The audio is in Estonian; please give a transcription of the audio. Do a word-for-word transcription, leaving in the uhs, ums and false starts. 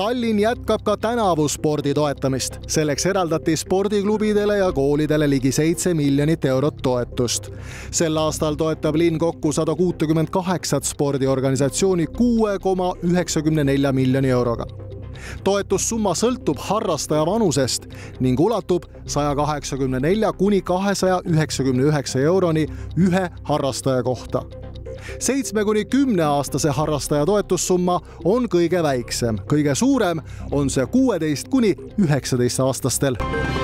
Tallinn jätkab ka tänavu spordi toetamist. Selleks eraldati spordiklubidele ja koolidele ligi seitse miljonit eurot toetust. Sel aastal toetab linn kokku sada kuuskümmend kaheksa spordiorganisatsiooni kuue koma üheksakümne nelja miljoni euroga. Toetussumma sõltub harrastaja vanusest ning ulatub saja kaheksakümne nelja kuni kahesaja üheksakümne üheksa euroni ühe harrastaja kohta. seitsme kuni kümne aastase harrastaja toetussumma on kõige väiksem, kõige suurem on see kuueteist kuni üheksateist aastastel.